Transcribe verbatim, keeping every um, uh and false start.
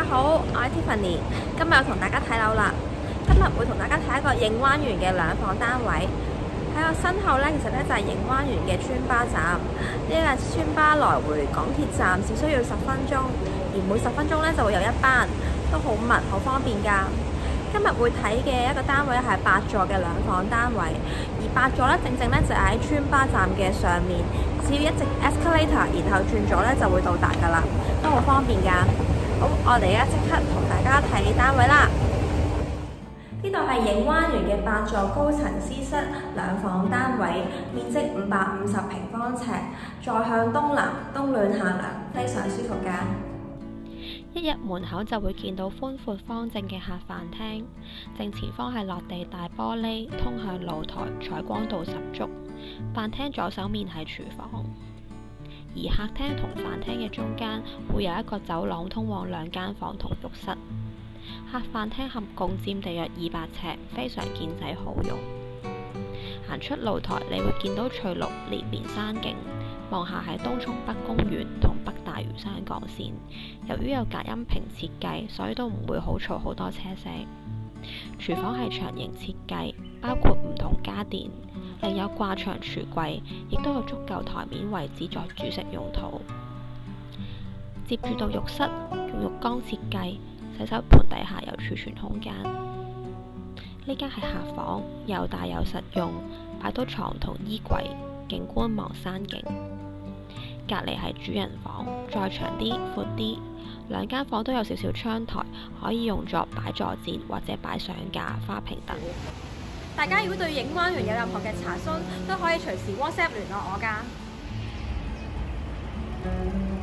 好，我係 Tiffany，今日同大家睇樓啦。今日會同大家睇一個影灣園嘅兩房單位。喺我身後呢，其實呢就係影灣園嘅村巴站。呢個村巴來回港鐵站只需要十分鐘，而每十分鐘呢就會有一班，都好密，好方便㗎。今日會睇嘅一個單位係八座嘅兩房單位，而八座呢，正正呢就係喺村巴站嘅上面，只要一直 escalator，然後轉左呢就會到達㗎啦，都好方便㗎。好，我哋而家即刻同大家睇單位啦。呢度係影灣園嘅八座高層私室兩房單位，面積五百五十平方尺，再向東南，冬暖夏涼，非常舒服㗎。 一入門口就會見到寬闊方正嘅客飯廳，正前方係落地大玻璃，通向露台，採光度十足。飯廳左手面係廚房，而客廳同飯廳嘅中間會有一個走廊通往兩間房同浴室。客飯廳合共佔地約二百尺，非常見仔好用。行出露台，你會見到翠綠連綿山景，望下係東涌北公園同北大嶼山幹線。由於有隔音屏設計，所以都唔會好嘈好多車聲。廚房係長形設計，包括唔同家電，另有掛牆櫥櫃，亦都有足夠台面位置作煮食用途。接住到浴室，用浴缸設計，洗手盆底下有儲存空間。呢間係客房，又大又實用，擺到床同衣櫃，景觀望山景。隔離係主人房，再長啲、闊啲，兩間房都有少少窗台，可以用作擺坐墊或者擺相架、花瓶等。 大家如果對影灣園有任何嘅查詢，都可以隨時 WhatsApp 聯絡我㗎。